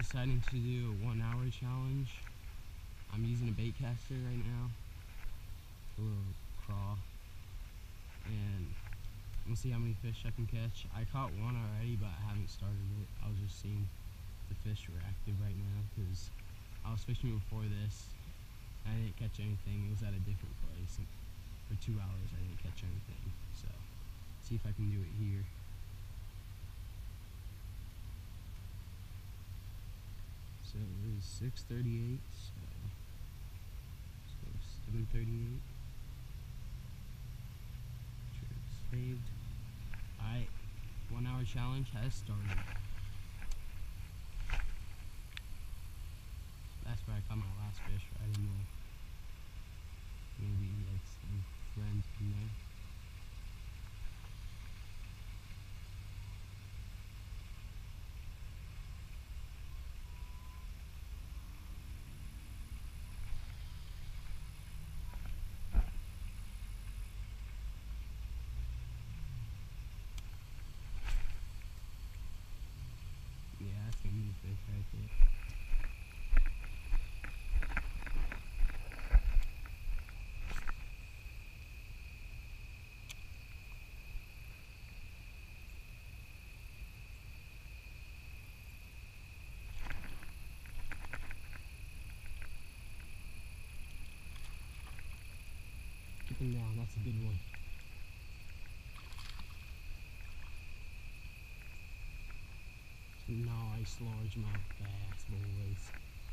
deciding to do a 1 hour challenge. I'm using a bait caster right now, a little craw, and we'll see how many fish I can catch. I caught one already, but I haven't started it. I was just seeing the fish were active right now because I was fishing before this. I didn't catch anything. It was at a different place. And for 2 hours I didn't catch anything. So see if I can do it here. So it is 6:38, so 7:38. Saved. Alright, 1 hour challenge has started. That's where I caught my last fish, right in there. Maybe like some friends in there. Yeah, that's gonna be the fish right there. Keep him down, that's a good one. Nice largemouth bass, boys.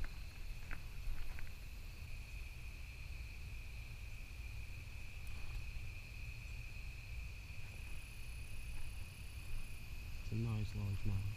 It's a nice largemouth.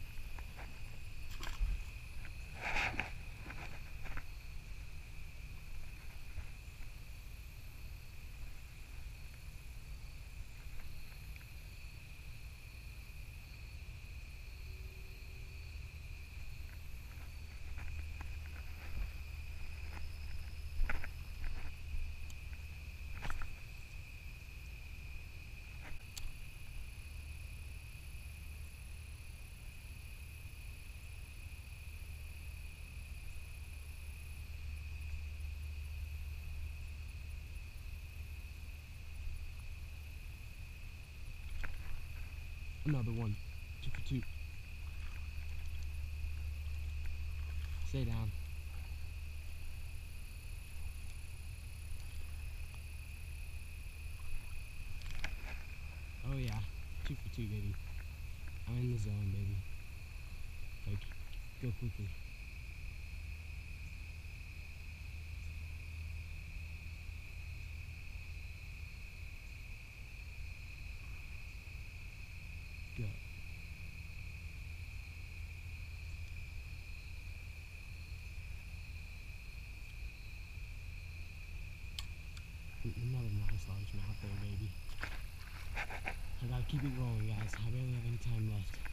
Another one. 2 for 2. Stay down. Oh yeah. 2 for 2, baby. I'm in the zone, baby. Like, go quickly. Go. Another nice largemouth there, baby. I gotta keep it rolling, guys. I barely have any time left.